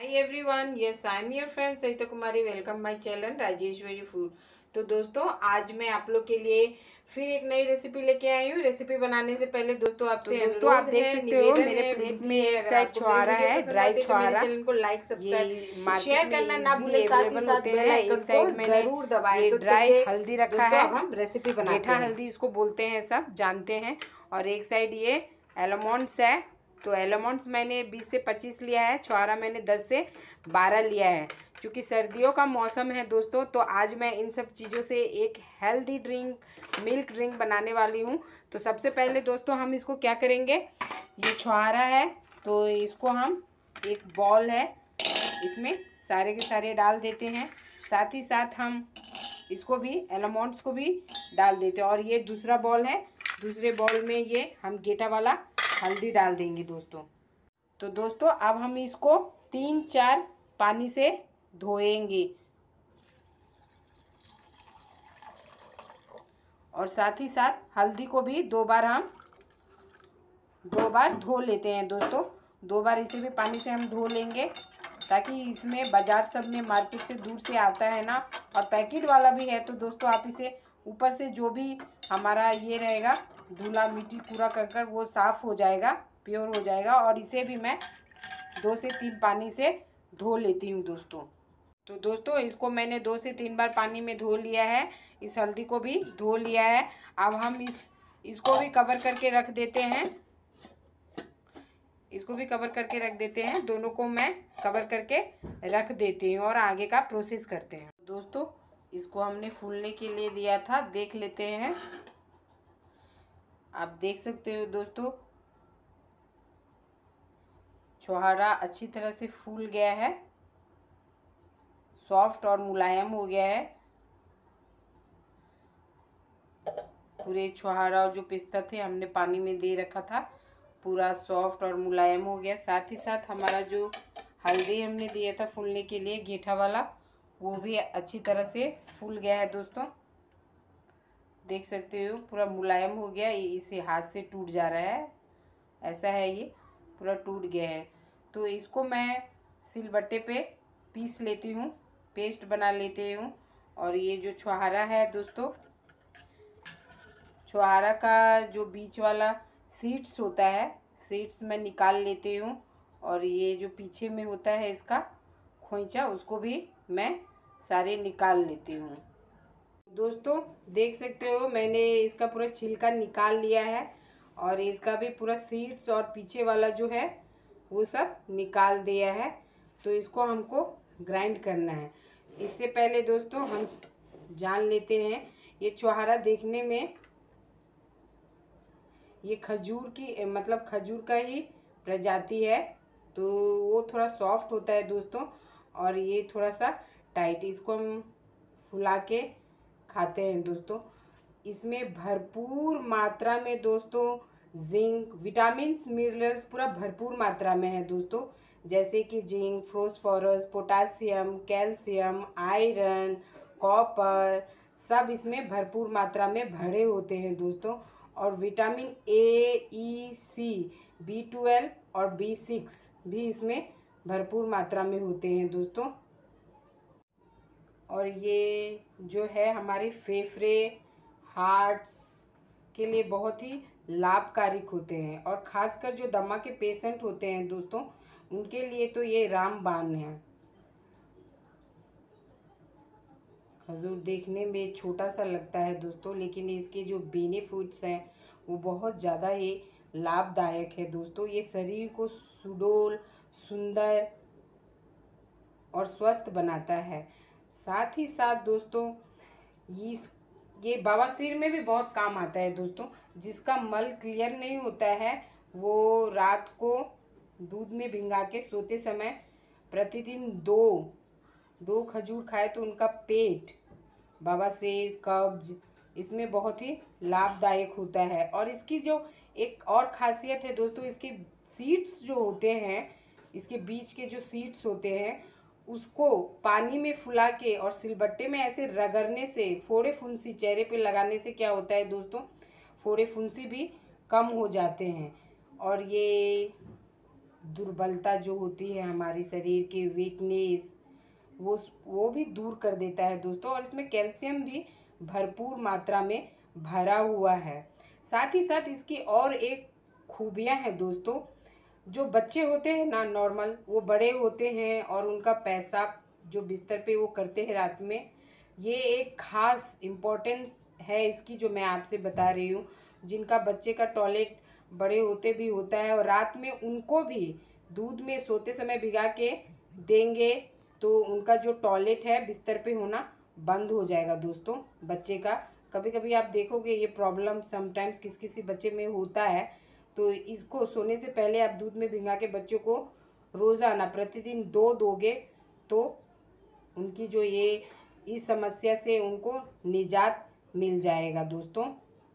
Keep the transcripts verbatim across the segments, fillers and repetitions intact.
Hi everyone, yes I am your friend Sahita Kumari. Welcome my channel Rajeshwari food. तो दोस्तों, आज मैं आप लोग के लिए फिर एक नई रेसिपी लेके आई हूँ। रेसिपी बनाने से पहले दोस्तों आपसे तो दोस्तों आप देख सकते हो मेरे है, प्लेट में एक साइड छुहारा है, ड्राई छुहारा। चैनल को लाइक सब्सक्राइब शेयर करना ना भूले, साथ ही साथ बेल आइकन को जरूर दबाएं। तो ड्राई हल्दी रखा है, अब हम रेसिपी बनाते मीठा हैं। हल्दी इसको बोलते हैं, सब जानते हैं। और एक साइड ये एलमंड्स है, तो एलमंड्स मैंने बीस से पच्चीस लिया है, छुहारा मैंने दस से बारह लिया है। क्योंकि सर्दियों का मौसम है दोस्तों, तो आज मैं इन सब चीज़ों से एक हेल्दी ड्रिंक, मिल्क ड्रिंक बनाने वाली हूँ। तो सबसे पहले दोस्तों हम इसको क्या करेंगे, ये छुहारा है तो इसको हम एक बॉल है इसमें सारे के सारे डाल देते हैं। साथ ही साथ हम इसको भी एलमंड्स को भी डाल देते हैं। और ये दूसरा बॉल है, दूसरे बॉल में ये हम गेटा वाला हल्दी डाल देंगे दोस्तों। तो दोस्तों अब हम इसको तीन चार पानी से धोएंगे और साथ ही साथ हल्दी को भी दो बार हम दो बार धो लेते हैं दोस्तों। दो बार इसे भी पानी से हम धो लेंगे, ताकि इसमें बाजार सब में मार्केट से दूर से आता है ना, और पैकेट वाला भी है। तो दोस्तों आप इसे ऊपर से जो भी हमारा ये रहेगा धूला मिट्टी कूड़ा करकर वो साफ़ हो जाएगा, प्योर हो जाएगा। और इसे भी मैं दो से तीन पानी से धो लेती हूँ दोस्तों। तो दोस्तों इसको मैंने दो से तीन बार पानी में धो लिया है, इस हल्दी को भी धो लिया है। अब हम इस इसको भी कवर करके रख देते हैं, इसको भी कवर करके रख देते हैं। दोनों को मैं कवर करके रख देती हूँ और आगे का प्रोसेस करते हैं। दोस्तों इसको हमने फूलने के लिए दिया था, देख लेते हैं। आप देख सकते हो दोस्तों, छुहारा अच्छी तरह से फूल गया है, सॉफ्ट और मुलायम हो गया है। पूरे छुहारा और जो पिस्ता थे हमने पानी में दे रखा था, पूरा सॉफ्ट और मुलायम हो गया। साथ ही साथ हमारा जो हल्दी हमने दिया था फूलने के लिए गेठा वाला, वो भी अच्छी तरह से फूल गया है दोस्तों। देख सकते हो पूरा मुलायम हो गया, इसे हाथ से टूट जा रहा है, ऐसा है, ये पूरा टूट गया है। तो इसको मैं सिलबट्टे पे पीस लेती हूँ, पेस्ट बना लेती हूँ। और ये जो छुहारा है दोस्तों, छुहारा का जो बीच वाला सीड्स होता है, सीड्स मैं निकाल लेती हूँ। और ये जो पीछे में होता है इसका खोइंचा, उसको भी मैं सारे निकाल लेती हूँ दोस्तों। देख सकते हो मैंने इसका पूरा छिलका निकाल लिया है, और इसका भी पूरा सीड्स और पीछे वाला जो है वो सब निकाल दिया है। तो इसको हमको ग्राइंड करना है। इससे पहले दोस्तों हम जान लेते हैं, ये छुहारा देखने में ये खजूर की मतलब खजूर का ही प्रजाति है, तो वो थोड़ा सॉफ्ट होता है दोस्तों, और ये थोड़ा सा टाइट। इसको हम फुला के खाते हैं दोस्तों। इसमें भरपूर मात्रा में दोस्तों जिंक, विटामिन्स, मिनरल्स पूरा भरपूर मात्रा में है दोस्तों। जैसे कि zinc, phosphorus, potassium, calcium, iron, copper, सब इसमें भरपूर मात्रा में भरे होते हैं दोस्तों। और vitamin A, E, C, B twelve और बी सिक्स भी इसमें भरपूर मात्रा में होते हैं दोस्तों। और ये जो है हमारे फेफड़े, हार्ट्स के लिए बहुत ही लाभकारिक होते हैं। और ख़ासकर जो दमा के पेशेंट होते हैं दोस्तों, उनके लिए तो ये रामबाण है। खजूर देखने में छोटा सा लगता है दोस्तों, लेकिन इसके जो बेनिफिट्स हैं वो बहुत ज़्यादा ही लाभदायक है दोस्तों। ये शरीर को सुडौल, सुंदर और स्वस्थ बनाता है। साथ ही साथ दोस्तों इस ये बवासीर में भी बहुत काम आता है दोस्तों। जिसका मल क्लियर नहीं होता है, वो रात को दूध में भिंगा के सोते समय प्रतिदिन दो दो खजूर खाए तो उनका पेट, बवासीर, कब्ज, इसमें बहुत ही लाभदायक होता है। और इसकी जो एक और खासियत है दोस्तों, इसके सीड्स जो होते हैं, इसके बीच के जो सीड्स होते हैं, उसको पानी में फुला के और सिलबट्टे में ऐसे रगड़ने से, फोड़े फुंसी चेहरे पे लगाने से क्या होता है दोस्तों, फोड़े फुंसी भी कम हो जाते हैं। और ये दुर्बलता जो होती है हमारी शरीर की वीकनेस, वो वो भी दूर कर देता है दोस्तों। और इसमें कैल्शियम भी भरपूर मात्रा में भरा हुआ है। साथ ही साथ इसकी और एक खूबियां हैं दोस्तों। जो बच्चे होते हैं ना नॉर्मल, वो बड़े होते हैं और उनका पेशाब जो बिस्तर पे वो करते हैं रात में, ये एक ख़ास इम्पोर्टेंस है इसकी जो मैं आपसे बता रही हूँ। जिनका बच्चे का टॉयलेट बड़े होते भी होता है और रात में उनको भी दूध में सोते समय भिगा के देंगे तो उनका जो टॉयलेट है बिस्तर पे होना बंद हो जाएगा दोस्तों बच्चे का। कभी कभी आप देखोगे ये प्रॉब्लम समटाइम्स किस किसी बच्चे में होता है। तो इसको सोने से पहले आप दूध में भिंगा के बच्चों को रोज़ाना प्रतिदिन दो दोगे तो उनकी जो ये इस समस्या से उनको निजात मिल जाएगा दोस्तों।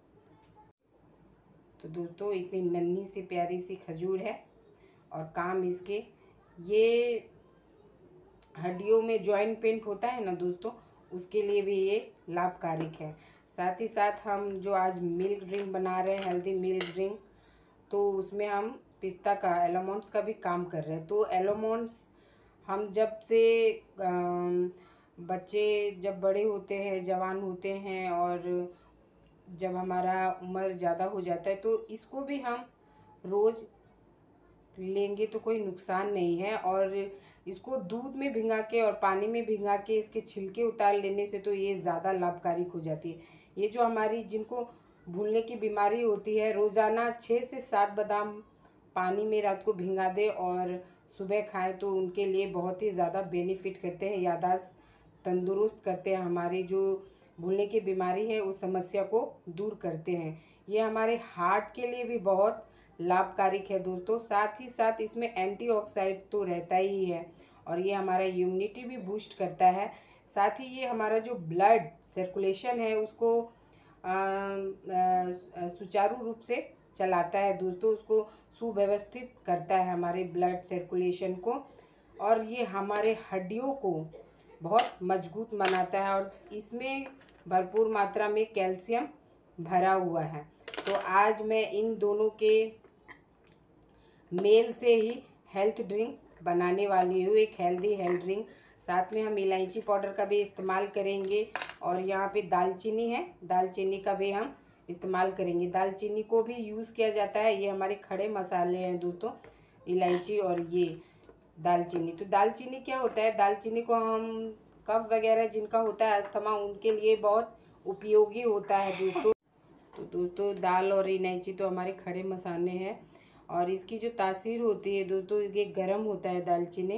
तो दोस्तों इतनी नन्ही सी प्यारी सी खजूर है और काम इसके ये हड्डियों में जॉइंट पेन होता है ना दोस्तों, उसके लिए भी ये लाभकारिक है। साथ ही साथ हम जो आज मिल्क ड्रिंक बना रहे हैं, हेल्दी मिल्क ड्रिंक, तो उसमें हम पिस्ता का एलमंड्स का भी काम कर रहे हैं। तो एलमंड्स हम जब से बच्चे जब बड़े होते हैं, जवान होते हैं और जब हमारा उम्र ज़्यादा हो जाता है तो इसको भी हम रोज़ लेंगे तो कोई नुकसान नहीं है। और इसको दूध में भिंगा के और पानी में भिंगा के इसके छिलके उतार लेने से तो ये ज़्यादा लाभकारिक हो जाती है। ये जो हमारी जिनको भूलने की बीमारी होती है, रोज़ाना छः से सात बादाम पानी में रात को भिंगा दे और सुबह खाएं तो उनके लिए बहुत ही ज़्यादा बेनिफिट करते हैं, याददाश्त तंदुरुस्त करते हैं, हमारी जो भूलने की बीमारी है उस समस्या को दूर करते हैं। ये हमारे हार्ट के लिए भी बहुत लाभकारिक है दोस्तों। साथ ही साथ इसमें एंटीऑक्सीडेंट तो रहता ही है और ये हमारा इम्यूनिटी भी बूस्ट करता है। साथ ही ये हमारा जो ब्लड सर्कुलेशन है उसको सुचारू रूप से चलाता है दोस्तों, उसको सुव्यवस्थित करता है हमारे ब्लड सर्कुलेशन को। और ये हमारे हड्डियों को बहुत मजबूत बनाता है और इसमें भरपूर मात्रा में कैल्शियम भरा हुआ है। तो आज मैं इन दोनों के मेल से ही हेल्थ ड्रिंक बनाने वाली हूँ, एक हेल्दी हेल्थ ड्रिंक। साथ में हम इलायची पाउडर का भी इस्तेमाल करेंगे और यहाँ पे दालचीनी है, दालचीनी का भी हम इस्तेमाल करेंगे। दालचीनी को भी यूज़ किया जाता है, ये हमारे खड़े मसाले हैं दोस्तों, इलायची और ये दालचीनी। तो दालचीनी क्या होता है, दालचीनी को हम कफ वगैरह जिनका होता है अस्थमा, उनके लिए बहुत उपयोगी होता है दोस्तों। तो दोस्तों दाल और इलायची तो हमारे खड़े मसाले हैं और इसकी जो तासीर होती है दोस्तों, ये गर्म होता है दालचीनी,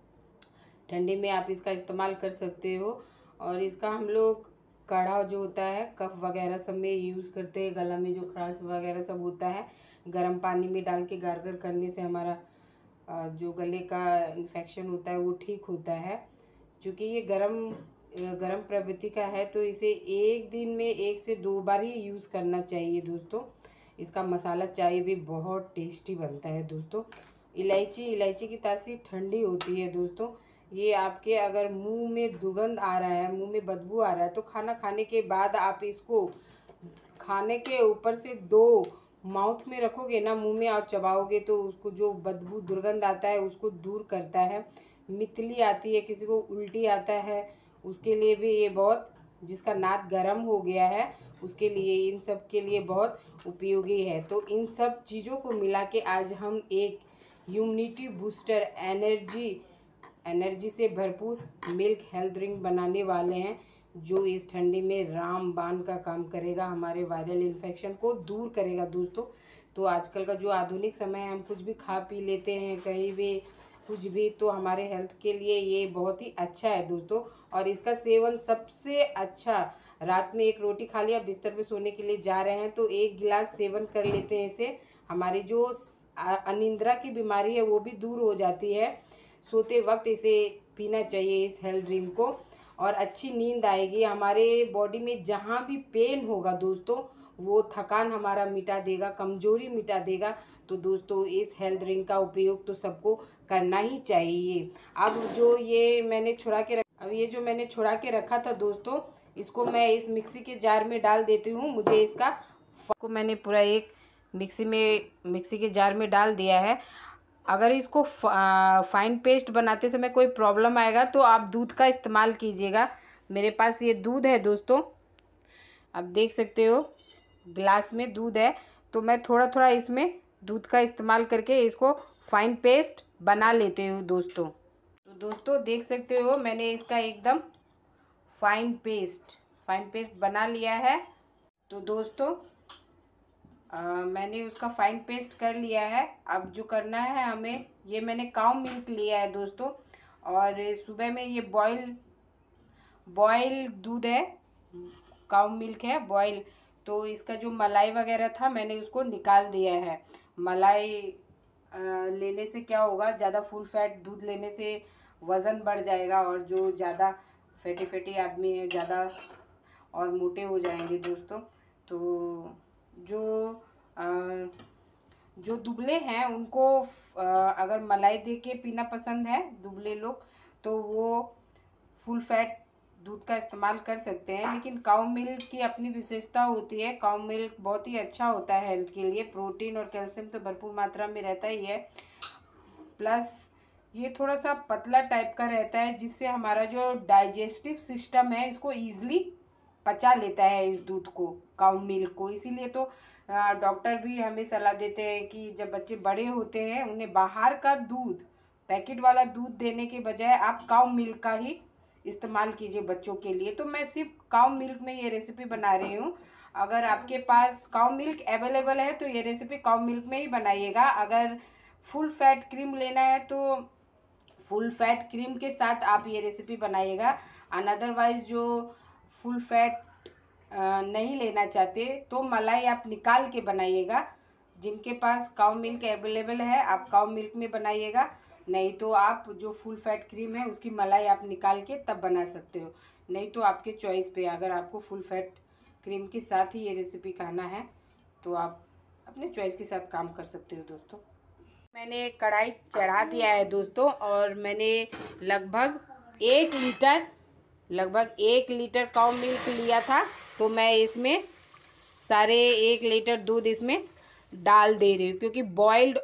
ठंडी में आप इसका इस्तेमाल कर सकते हो। और इसका हम लोग काढ़ा जो होता है कफ वगैरह सब में यूज़ करते हैं, गला में जो खराश वगैरह सब होता है, गर्म पानी में डाल के गार्गल करने से हमारा जो गले का इन्फेक्शन होता है वो ठीक होता है। क्योंकि ये गर्म गर्म प्रवृत्ति का है तो इसे एक दिन में एक से दो बार ही यूज़ करना चाहिए दोस्तों। इसका मसाला चाय भी बहुत टेस्टी बनता है दोस्तों। इलायची इलायची की तासीर ठंडी होती है दोस्तों। ये आपके अगर मुंह में दुर्गंध आ रहा है, मुंह में बदबू आ रहा है, तो खाना खाने के बाद आप इसको खाने के ऊपर से दो माउथ में रखोगे ना, मुंह में आप चबाओगे तो उसको जो बदबू दुर्गंध आता है उसको दूर करता है। मितली आती है, किसी को उल्टी आता है, उसके लिए भी ये बहुत, जिसका नाक गर्म हो गया है उसके लिए, इन सब के लिए बहुत उपयोगी है। तो इन सब चीज़ों को मिला के आज हम एक इम्यूनिटी बूस्टर एनर्जी एनर्जी से भरपूर मिल्क हेल्थ ड्रिंक बनाने वाले हैं, जो इस ठंडी में रामबाण का काम करेगा, हमारे वायरल इन्फेक्शन को दूर करेगा दोस्तों। तो आजकल का जो आधुनिक समय है, हम कुछ भी खा पी लेते हैं कहीं भी कुछ भी, तो हमारे हेल्थ के लिए ये बहुत ही अच्छा है दोस्तों। और इसका सेवन सबसे अच्छा, रात में एक रोटी खा लिया, बिस्तर पे सोने के लिए जा रहे हैं तो एक गिलास सेवन कर लेते हैं, इससे हमारी जो अनिद्रा की बीमारी है वो भी दूर हो जाती है। सोते वक्त इसे पीना चाहिए इस हेल्थ ड्रिंक को, और अच्छी नींद आएगी। हमारे बॉडी में जहाँ भी पेन होगा दोस्तों, वो थकान हमारा मिटा देगा, कमजोरी मिटा देगा। तो दोस्तों इस हेल्थ ड्रिंक का उपयोग तो सबको करना ही चाहिए। अब जो ये मैंने छुड़ा के रख अब ये जो मैंने छुड़ा के रखा था दोस्तों, इसको मैं इस मिक्सी के जार में डाल देती हूँ। मुझे इसका को मैंने पूरा एक मिक्सी में मिक्सी के जार में डाल दिया है। अगर इसको फाइन पेस्ट बनाते समय कोई प्रॉब्लम आएगा तो आप दूध का इस्तेमाल कीजिएगा। मेरे पास ये दूध है दोस्तों, आप देख सकते हो ग्लास में दूध है, तो मैं थोड़ा थोड़ा इसमें दूध का इस्तेमाल करके इसको फाइन पेस्ट बना लेती हूँ दोस्तों। तो दोस्तों देख सकते हो मैंने इसका एकदम फाइन पेस्ट फाइन पेस्ट बना लिया है। तो दोस्तों आ, मैंने उसका फाइन पेस्ट कर लिया है। अब जो करना है हमें, ये मैंने काऊ मिल्क लिया है दोस्तों, और सुबह में ये बॉयल बॉयल दूध है, काऊ मिल्क है बॉयल। तो इसका जो मलाई वगैरह था मैंने उसको निकाल दिया है। मलाई आ, लेने से क्या होगा, ज़्यादा फुल फैट दूध लेने से वज़न बढ़ जाएगा, और जो ज़्यादा फैटी फैटी आदमी है ज़्यादा और मोटे हो जाएंगे दोस्तों। तो जो आ, जो दुबले हैं उनको आ, अगर मलाई दे के पीना पसंद है, दुबले लोग, तो वो फुल फैट दूध का इस्तेमाल कर सकते हैं। लेकिन काऊ मिल्क की अपनी विशेषता होती है। काऊ मिल्क बहुत ही अच्छा होता है हेल्थ के लिए, प्रोटीन और कैल्शियम तो भरपूर मात्रा में रहता ही है, प्लस ये थोड़ा सा पतला टाइप का रहता है, जिससे हमारा जो डाइजेस्टिव सिस्टम है इसको ईजिली पचा लेता है इस दूध को, काऊ मिल्क को। इसीलिए तो डॉक्टर भी हमें सलाह देते हैं कि जब बच्चे बड़े होते हैं उन्हें बाहर का दूध, पैकेट वाला दूध देने के बजाय आप काऊ मिल्क का ही इस्तेमाल कीजिए बच्चों के लिए। तो मैं सिर्फ काऊ मिल्क में ये रेसिपी बना रही हूँ। अगर आपके पास काऊ मिल्क अवेलेबल है तो ये रेसिपी काऊ मिल्क में ही बनाइएगा। अगर फुल फैट क्रीम लेना है तो फुल फैट क्रीम के साथ आप ये रेसिपी बनाइएगा। अनदरवाइज़ जो फुल फैट नहीं लेना चाहते तो मलाई आप निकाल के बनाइएगा। जिनके पास काऊ मिल्क अवेलेबल है आप काऊ मिल्क में बनाइएगा, नहीं तो आप जो फुल फैट क्रीम है उसकी मलाई आप निकाल के तब बना सकते हो। नहीं तो आपके चॉइस पे, अगर आपको फुल फैट क्रीम के साथ ही ये रेसिपी खाना है तो आप अपने चॉइस के साथ काम कर सकते हो दोस्तों। मैंने कढ़ाई चढ़ा दिया है दोस्तों, और मैंने लगभग एक लीटर लगभग एक लीटर काऊ मिल्क लिया था। तो मैं इसमें सारे एक लीटर दूध इसमें डाल दे रही हूँ, क्योंकि बॉइल्ड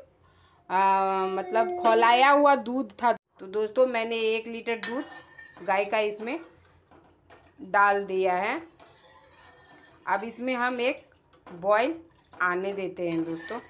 मतलब खौलाया हुआ दूध था। तो दोस्तों मैंने एक लीटर दूध गाय का इसमें डाल दिया है। अब इसमें हम एक बॉईल आने देते हैं दोस्तों।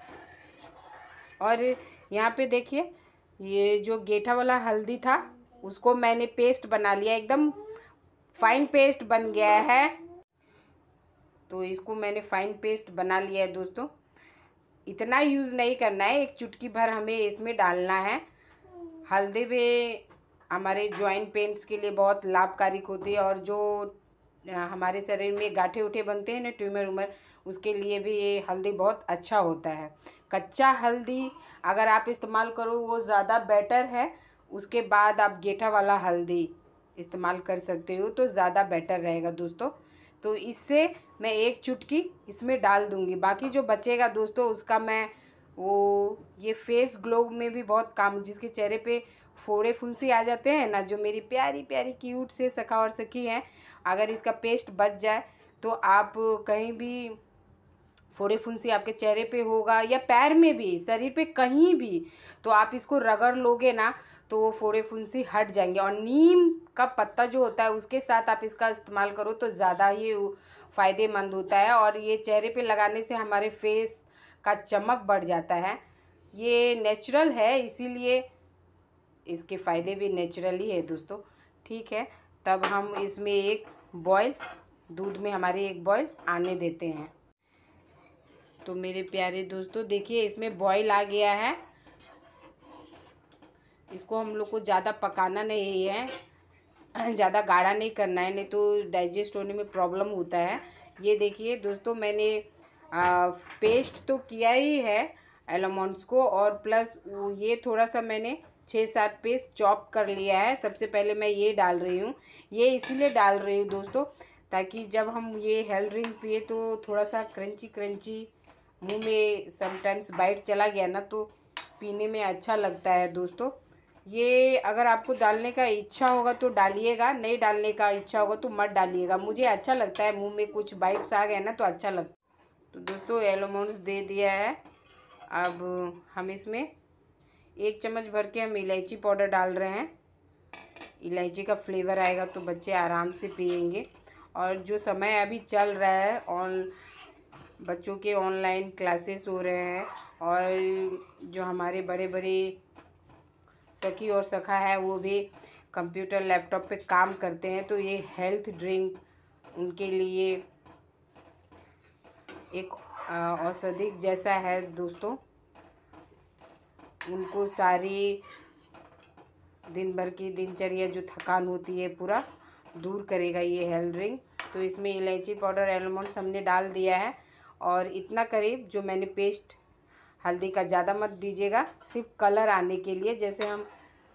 और यहाँ पे देखिए, ये जो गेठा वाला हल्दी था उसको मैंने पेस्ट बना लिया, एकदम फाइन पेस्ट बन गया है। तो इसको मैंने फाइन पेस्ट बना लिया है दोस्तों। इतना यूज़ नहीं करना है, एक चुटकी भर हमें इसमें डालना है। हल्दी भी हमारे जॉइंट पेन्स के लिए बहुत लाभकारी होती है, और जो हमारे शरीर में गांठे उठे बनते हैं ना, ट्यूमर उमर, उसके लिए भी ये हल्दी बहुत अच्छा होता है। कच्चा हल्दी अगर आप इस्तेमाल करो वो ज़्यादा बेटर है, उसके बाद आप गेठा वाला हल्दी इस्तेमाल कर सकते हो तो ज़्यादा बेटर रहेगा दोस्तों। तो इससे मैं एक चुटकी इसमें डाल दूंगी, बाकी जो बचेगा दोस्तों उसका मैं वो ये फेस ग्लो में भी बहुत काम, जिसके चेहरे पे फोड़े फुंसी आ जाते हैं ना, जो मेरी प्यारी प्यारी क्यूट से सखा और सखी हैं, अगर इसका पेस्ट बच जाए तो आप कहीं भी फोड़े फुंसी आपके चेहरे पे होगा या पैर में भी, शरीर पे कहीं भी, तो आप इसको रगड़ लोगे ना तो वो फोड़े फुंसी हट जाएंगे। और नीम का पत्ता जो होता है उसके साथ आप इसका इस्तेमाल करो तो ज़्यादा ये फ़ायदेमंद होता है, और ये चेहरे पे लगाने से हमारे फेस का चमक बढ़ जाता है। ये नेचुरल है, इसीलिए इसके फ़ायदे भी नेचुरल ही है दोस्तों। ठीक है, तब हम इसमें एक बॉयल दूध में हमारे एक बॉयल आने देते हैं। तो मेरे प्यारे दोस्तों देखिए, इसमें बॉयल आ गया है। इसको हम लोग को ज़्यादा पकाना नहीं है, ज़्यादा गाढ़ा नहीं करना है, नहीं तो डाइजेस्ट होने में प्रॉब्लम होता है। ये देखिए दोस्तों, मैंने आ, पेस्ट तो किया ही है एलमंड्स को, और प्लस ये थोड़ा सा मैंने छः सात पेस्ट चॉप कर लिया है। सबसे पहले मैं ये डाल रही हूँ, ये इसीलिए डाल रही हूँ दोस्तों ताकि जब हम ये हेल्थ ड्रिंक पिए तो थोड़ा सा क्रंची क्रंची मुंह में समटाइम्स बाइट चला गया ना तो पीने में अच्छा लगता है दोस्तों। ये अगर आपको डालने का इच्छा होगा तो डालिएगा, नहीं डालने का इच्छा होगा तो मत डालिएगा। मुझे अच्छा लगता है, मुंह में कुछ बाइट्स आ गए ना तो अच्छा लगता है। तो दोस्तों एलमंड्स दे दिया है, अब हम इसमें एक चम्मच भर के हम इलायची पाउडर डाल रहे हैं। इलायची का फ्लेवर आएगा तो बच्चे आराम से पिएंगे। और जो समय अभी चल रहा है, ऑन बच्चों के ऑनलाइन क्लासेस हो रहे हैं और जो हमारे बड़े बड़े सखी और सखा है वो भी कंप्यूटर लैपटॉप पे काम करते हैं, तो ये हेल्थ ड्रिंक उनके लिए एक औषधि जैसा है दोस्तों। उनको सारी दिन भर की दिनचर्या जो थकान होती है पूरा दूर करेगा ये हेल्थ ड्रिंक। तो इसमें इलायची पाउडर, एलमंड्स हमने डाल दिया है और इतना करीब जो मैंने पेस्ट, हल्दी का ज़्यादा मत दीजिएगा, सिर्फ कलर आने के लिए। जैसे हम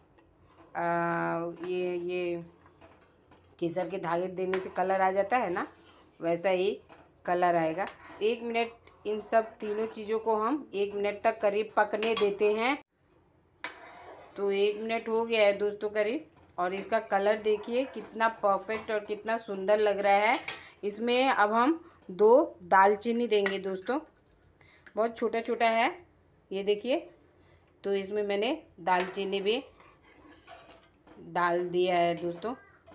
आ, ये ये केसर के धागे देने से कलर आ जाता है ना, वैसा ही कलर आएगा। एक मिनट इन सब तीनों चीज़ों को हम एक मिनट तक करीब पकने देते हैं। तो एक मिनट हो गया है दोस्तों करीब, और इसका कलर देखिए कितना परफेक्ट और कितना सुंदर लग रहा है। इसमें अब हम दो दालचीनी देंगे दोस्तों, बहुत छोटा छोटा है ये देखिए। तो इसमें मैंने दालचीनी भी डाल दिया है दोस्तों।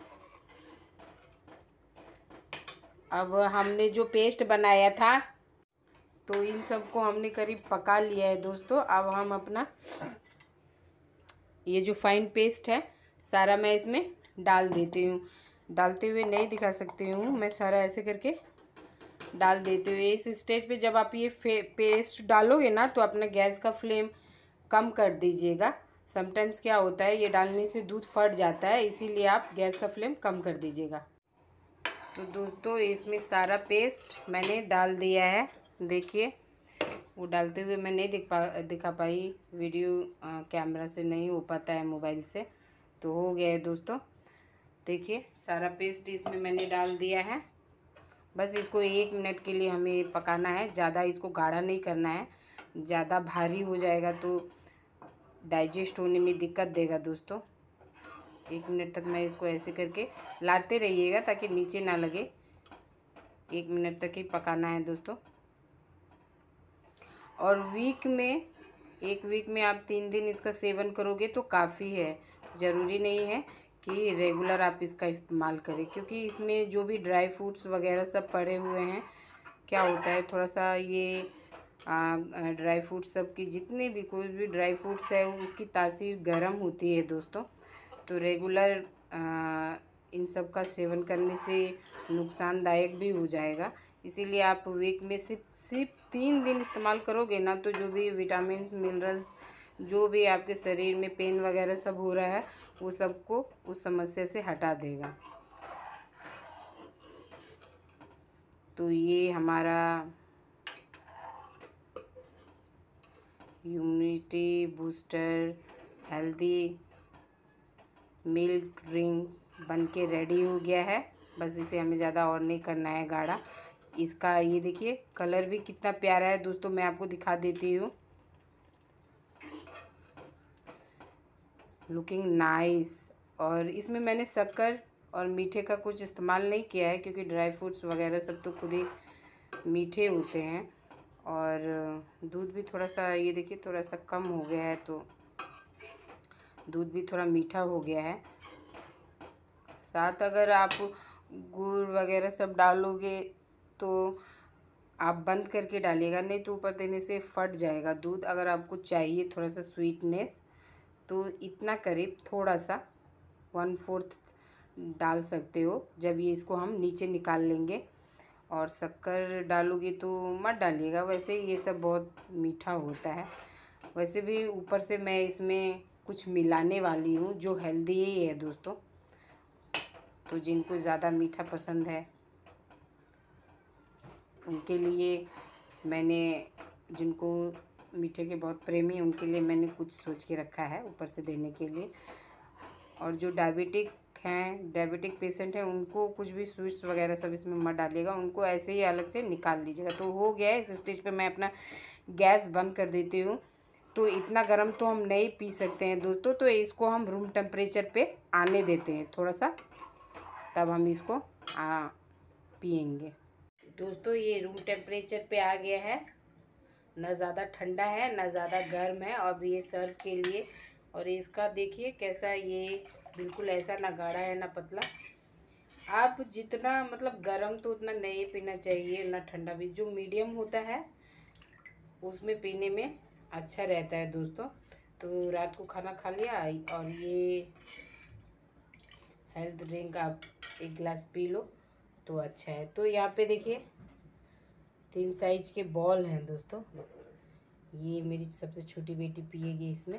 अब हमने जो पेस्ट बनाया था तो इन सबको हमने करीब पका लिया है दोस्तों। अब हम अपना ये जो फाइन पेस्ट है सारा मैं इसमें डाल देती हूँ। डालते हुए नहीं दिखा सकती हूँ, मैं सारा ऐसे करके डाल देती हूँ। इस स्टेज पे जब आप ये पेस्ट डालोगे ना तो अपना गैस का फ्लेम कम कर दीजिएगा। समटाइम्स क्या होता है, ये डालने से दूध फट जाता है, इसीलिए आप गैस का फ्लेम कम कर दीजिएगा। तो दोस्तों इसमें सारा पेस्ट मैंने डाल दिया है, देखिए। वो डालते हुए मैं नहीं दिख पा दिखा पाई, वीडियो आ, कैमरा से नहीं हो पाता है मोबाइल से। तो हो गया है दोस्तों, देखिए सारा पेस्ट इसमें मैंने डाल दिया है। बस इसको एक मिनट के लिए हमें पकाना है, ज़्यादा इसको गाढ़ा नहीं करना है, ज़्यादा भारी हो जाएगा तो डाइजेस्ट होने में दिक्कत देगा दोस्तों। एक मिनट तक मैं इसको ऐसे करके लाते रहिएगा ताकि नीचे ना लगे। एक मिनट तक ही पकाना है दोस्तों। और वीक में एक वीक में आप तीन दिन इसका सेवन करोगे तो काफ़ी है। ज़रूरी नहीं है कि रेगुलर आप इसका इस्तेमाल करें, क्योंकि इसमें जो भी ड्राई फ्रूट्स वगैरह सब पड़े हुए हैं, क्या होता है थोड़ा सा ये ड्राई फ्रूट्स सब की जितने भी कोई भी ड्राई फ्रूट्स है उसकी तासीर गर्म होती है दोस्तों। तो रेगुलर आ, इन सब का सेवन करने से नुकसानदायक भी हो जाएगा। इसीलिए आप वीक में सिर्फ सिर्फ तीन दिन इस्तेमाल करोगे ना तो जो भी विटामिन्स, मिनरल्स, जो भी आपके शरीर में पेन वगैरह सब हो रहा है वो सबको उस समस्या से हटा देगा। तो ये हमारा immunity booster healthy milk drink बनके रेडी हो गया है। बस इसे हमें ज़्यादा और नहीं करना है गाढ़ा। इसका ये देखिए कलर भी कितना प्यारा है दोस्तों, मैं आपको दिखा देती हूँ। Looking nice. और इसमें मैंने शक्कर और मीठे का कुछ इस्तेमाल नहीं किया है, क्योंकि ड्राई फ्रूट्स वगैरह सब तो खुद ही मीठे होते हैं। और दूध भी थोड़ा सा ये देखिए थोड़ा सा कम हो गया है, तो दूध भी थोड़ा मीठा हो गया है। साथ अगर आप गुड़ वगैरह सब डालोगे तो आप बंद करके डालिएगा, नहीं तो ऊपर देने से फट जाएगा दूध। अगर आपको चाहिए थोड़ा सा स्वीटनेस तो इतना करीब थोड़ा सा वन फोर्थ डाल सकते हो जब ये इसको हम नीचे निकाल लेंगे। और शक्कर डालोगे तो मत डालिएगा, वैसे ये सब बहुत मीठा होता है। वैसे भी ऊपर से मैं इसमें कुछ मिलाने वाली हूँ जो हेल्दी ही है दोस्तों। तो जिनको ज़्यादा मीठा पसंद है उनके लिए मैंने, जिनको मीठे के बहुत प्रेमी हैं उनके लिए मैंने कुछ सोच के रखा है ऊपर से देने के लिए। और जो डायबिटिक हैं, डायबिटिक पेशेंट हैं, उनको कुछ भी स्वीट्स वगैरह सब इसमें मत डालिएगा, उनको ऐसे ही अलग से निकाल लीजिएगा। तो हो गया है। इस स्टेज पे मैं अपना गैस बंद कर देती हूँ। तो इतना गर्म तो हम नहीं पी सकते हैं दोस्तों, तो इसको हम रूम टेम्परेचर पे आने देते हैं थोड़ा सा, तब हम इसको आ पियेंगे। दोस्तों ये रूम टेम्परेचर पे आ गया है, ना ज़्यादा ठंडा है ना ज़्यादा गर्म है। अब ये सर्व के लिए, और इसका देखिए कैसा, ये बिल्कुल ऐसा ना गाढ़ा है ना पतला। आप जितना मतलब गर्म तो उतना नहीं पीना चाहिए, ना ठंडा भी, जो मीडियम होता है उसमें पीने में अच्छा रहता है दोस्तों। तो रात को खाना खा लिया और ये हेल्थ ड्रिंक आप एक गिलास पी लो तो अच्छा है। तो यहाँ पे देखिए तीन साइज के बॉल हैं दोस्तों। ये मेरी सबसे छोटी बेटी पिएगी इसमें।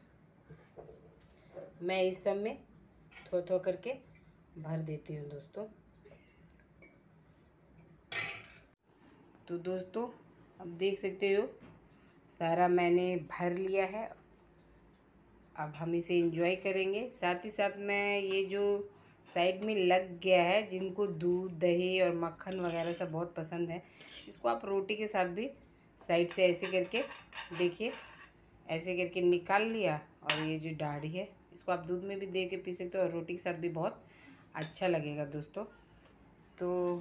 मैं इस सब में थोड़ा थोड़ा करके भर देती हूँ दोस्तों। तो दोस्तों अब देख सकते हो सारा मैंने भर लिया है। अब हम इसे एंजॉय करेंगे। साथ ही साथ मैं ये जो साइड में लग गया है, जिनको दूध दही और मक्खन वगैरह सब बहुत पसंद है, इसको आप रोटी के साथ भी साइड से ऐसे करके देखिए, ऐसे करके निकाल लिया। और ये जो दाढ़ी है इसको आप दूध में भी दे के पी सकते हो और रोटी के साथ भी बहुत अच्छा लगेगा दोस्तों। तो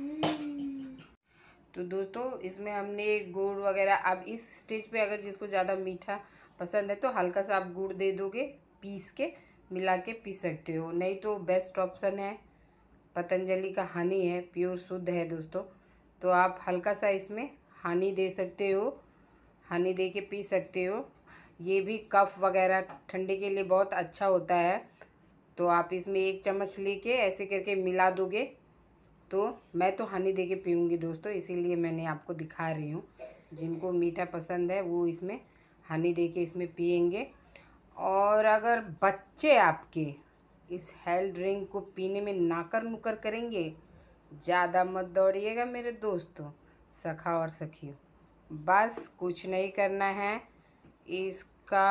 तो दोस्तों इसमें हमने गुड़ वगैरह, अब इस स्टेज पे अगर जिसको ज़्यादा मीठा पसंद है तो हल्का सा आप गुड़ दे दोगे, पीस के मिला के पी सकते हो। नहीं तो बेस्ट ऑप्शन है पतंजलि का हनी है, प्योर शुद्ध है दोस्तों। तो आप हल्का सा इसमें हनी दे सकते हो, हनी दे के पी सकते हो। ये भी कफ वगैरह ठंडे के लिए बहुत अच्छा होता है। तो आप इसमें एक चम्मच लेके ऐसे करके मिला दोगे। तो मैं तो हनी दे के पीऊँगी दोस्तों, इसीलिए मैंने आपको दिखा रही हूँ। जिनको मीठा पसंद है वो इसमें हनी दे के इसमें पिएंगे। और अगर बच्चे आपके इस हेल्थ ड्रिंक को पीने में नाकर नुकर करेंगे, ज़्यादा मत दौड़िएगा मेरे दोस्तों, सखा और सखियों। बस कुछ नहीं करना है, इसका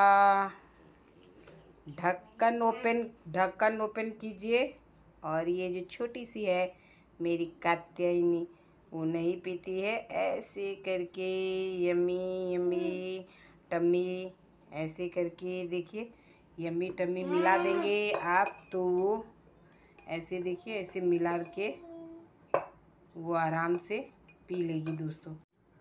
ढक्कन ओपन ढक्कन ओपन कीजिए। और ये जो छोटी सी है मेरी कात्यायनी, वो नहीं पीती है, ऐसे करके यम्मी यम्मी टम्मी ऐसे करके देखिए यम्मी टम्मी मिला देंगे आप। तो वो ऐसे देखिए ऐसे मिला के वो आराम से पी लेगी दोस्तों।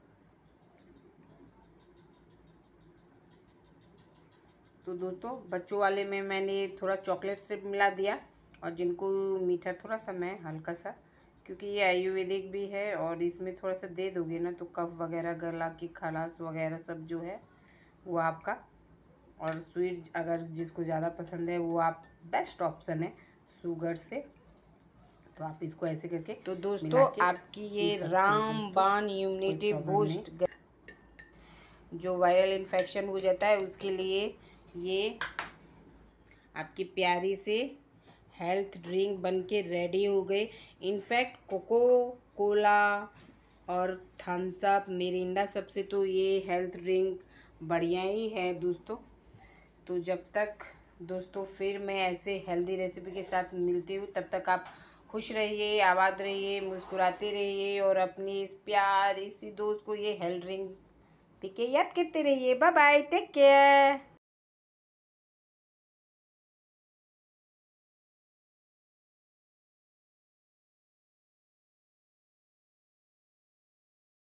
तो दोस्तों बच्चों वाले में मैंने थोड़ा चॉकलेट से मिला दिया, और जिनको मीठा थोड़ा सा मैं हल्का सा, क्योंकि ये आयुर्वेदिक भी है और इसमें थोड़ा सा दे दोगे ना तो कफ वगैरह, गला की खराश वगैरह सब जो है वो आपका। और स्वीट अगर जिसको ज़्यादा पसंद है वो आप, बेस्ट ऑप्शन है शुगर से। तो आप इसको ऐसे करके, तो दोस्तों आपकी ये रामबाण इम्यूनिटी बूस्ट, जो वायरल इन्फेक्शन हो जाता है उसके लिए ये आपकी प्यारी से हेल्थ ड्रिंक बनके रेडी हो गई। इनफैक्ट कोको कोला और थम्स अप, मिरिंडा सबसे तो ये हेल्थ ड्रिंक बढ़िया ही है दोस्तों। तो जब तक दोस्तों फिर मैं ऐसे हेल्दी रेसिपी के साथ मिलती हूँ, तब तक आप खुश रहिए, आबाद रहिए, मुस्कुराते रहिए और अपनी इस प्यार इसी दोस्त को ये हेल्थ ड्रिंक पी के याद करते रहिए। Bye bye, take care.